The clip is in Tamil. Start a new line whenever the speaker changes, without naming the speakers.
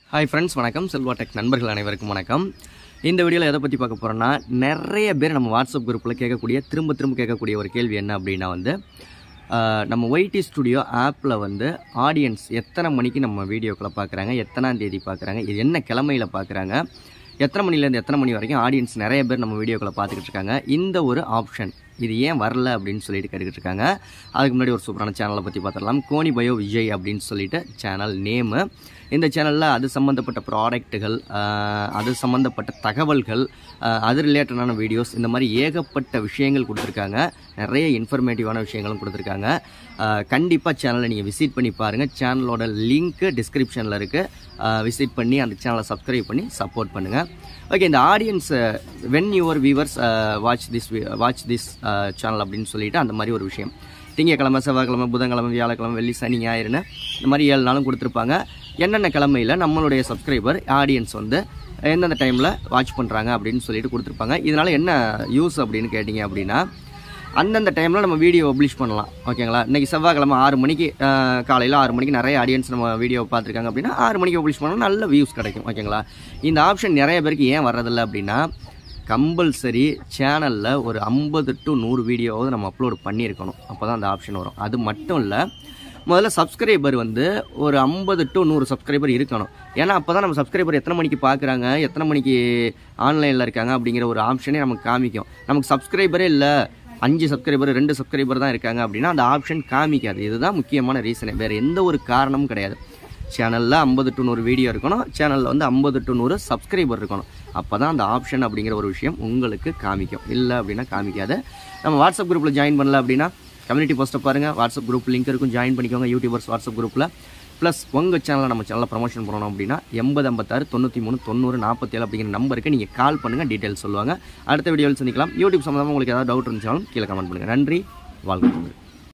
Hi friends, வணக்கம் செல்வா டெக் நண்பர்கள் அனைவருக்கும் வணக்கம். இந்த வீடியோல எதை பத்தி பார்க்க போறோம்னா நிறைய பேர் நம்ம வாட்ஸ்அப் குரூப்ல திரும்ப கேட்கக்கூடிய ஒரு கேள்வி என்ன அப்படினா நம்ம YT ஸ்டுடியோ ஆப்ல ஆடியன்ஸ் எத்தனை மணிக்கு நம்ம வீடியோக்களை பார்க்கறாங்க, எத்தனாம் தேதி பார்க்கறாங்க, இது என்ன கிழமையில பார்க்கறாங்க, எத்தனை மணில இருந்து எத்தனை மணி வரைக்கும் ஆடியன்ஸ் நிறைய பேர் நம்ம வீடியோக்களை பார்த்துக்கிட்டு இருக்காங்க. இந்த ஒரு ஆப்ஷன் இது ஏன் வரல அப்படின்னு சொல்லிட்டு கேட்டுக்கிட்டு இருக்காங்க. அதுக்கு முன்னாடி ஒரு சூப்பரான சேனலை பற்றி பார்த்துடலாம். கோனி பயோ விஜய் அப்படின்னு சொல்லிட்டு சேனல் நேமு. இந்த சேனலில் அது சம்மந்தப்பட்ட ப்ராடக்ட்டுகள், அது சம்மந்தப்பட்ட தகவல்கள், அது ரிலேட்டடான வீடியோஸ், இந்த மாதிரி ஏகப்பட்ட விஷயங்கள் கொடுத்துருக்காங்க. நிறைய இன்ஃபர்மேட்டிவான விஷயங்களும் கொடுத்துருக்காங்க. கண்டிப்பாக சேனலை நீங்கள் விசிட் பண்ணி பாருங்கள். சேனலோட லிங்க்கு டிஸ்கிரிப்ஷனில் இருக்குது. விசிட் பண்ணி அந்த சேனலை சப்ஸ்கிரைப் பண்ணி சப்போர்ட் பண்ணுங்கள். ஓகே, இந்த audience when your viewers watch this channel அப்படின்னு சொல்லிட்டு அந்த மாதிரி ஒரு விஷயம் திங்கக்கிழமை, செவ்வாய்க்கிழமை, புதன்கிழமை, வியாழக்கிழமை, வெள்ளி, சனி, ஞாயிறுன்னு இந்த மாதிரி 7 நாளும் கொடுத்துருப்பாங்க. என்னென்ன கிழமையில் நம்மளுடைய சப்ஸ்கிரைபர் ஆடியன்ஸ் எந்தெந்த டைமில் வாட்ச் பண்ணுறாங்க அப்படின்னு சொல்லிட்டு கொடுத்துருப்பாங்க. இதனால் என்ன யூஸ் அப்படின்னு கேட்டிங்க அப்படின்னா, அந்தந்த டைமில் நம்ம வீடியோ பப்ளிஷ் பண்ணலாம். ஓகேங்களா? இன்றைக்கி செவ்வாய்க்கிழமை 6 மணிக்கு, காலையில் 6 மணிக்கு நிறைய ஆடியன்ஸ் நம்ம வீடியோ பார்த்துருக்காங்க அப்படின்னா 6 மணிக்கு பப்ளிஷ் பண்ணால் நல்ல வியூஸ் கிடைக்கும். ஓகேங்களா? இந்த ஆப்ஷன் நிறைய பேருக்கு ஏன் வர்றதில்லை அப்படின்னா, கம்பல்சரி சேனலில் ஒரு 50 to 100 வீடியோவாவது நம்ம அப்லோட் பண்ணியிருக்கணும். அப்போ தான் அந்த ஆப்ஷன் வரும். அது மட்டும் இல்லை, முதல்ல சப்ஸ்கிரைபர் ஒரு 50 to 100 சப்ஸ்கிரைபர் இருக்கணும். ஏன்னா அப்போ தான் நம்ம சப்ஸ்கிரைபர் எத்தனை மணிக்கு பார்க்குறாங்க, எத்தனை மணிக்கு ஆன்லைனில் இருக்காங்க அப்படிங்கிற ஒரு ஆப்ஷனே நமக்கு காமிக்கும். நமக்கு சப்ஸ்கிரைபரே இல்லை, 5 சப்ஸ்கிரைபர் 2 சப்ஸ்கிரைபர் தான் இருக்காங்க அப்படின்னா அந்த ஆப்ஷன் காமிக்காது. இதுதான் முக்கியமான ரீசனே, வேறு எந்த ஒரு காரணமும் கிடையாது. சேனலில் 50 to 100 வீடியோ இருக்கணும், சேனலில் 50 to 100 சப்ஸ்கிரைபர் இருக்கணும். அப்போ தான் அந்த ஆப்ஷன் அப்படிங்கிற ஒரு விஷயம் உங்களுக்கு காமிக்கும். இல்லை அப்படின்னா காமிக்காது. நம்ம வாட்ஸ்அப் குரூப்பில் ஜாயின் பண்ணல அப்படின்னா கம்யூனிட்டி போஸ்ட்டை பாருங்கள், வாட்ஸ்அப் குரூப் லிங்க் இருக்கும், ஜாயின் பண்ணிக்கோங்க. யூடியூபர்ஸ் வாட்ஸ்அப் குரூப்பில் ப்ளஸ் உங்கள் சேனலில் நம்ம சேனலில் ப்ரமோஷன் பண்ணணும் அப்படின்னா 8056 93 90 47 அப்படிங்கிற நம்பருக்கு நீங்கள் கால் பண்ணுங்கள், டீட்டெயில்ஸ் சொல்லுவாங்க. அடுத்த வீடியோவில் சந்திக்கலாம். யூடியூப் சம்மந்தமாக உங்களுக்கு ஏதாவது டவுட் இருந்துச்சாலும் கீழே கமெண்ட் பண்ணுங்கள். நன்றி, வாழ்க.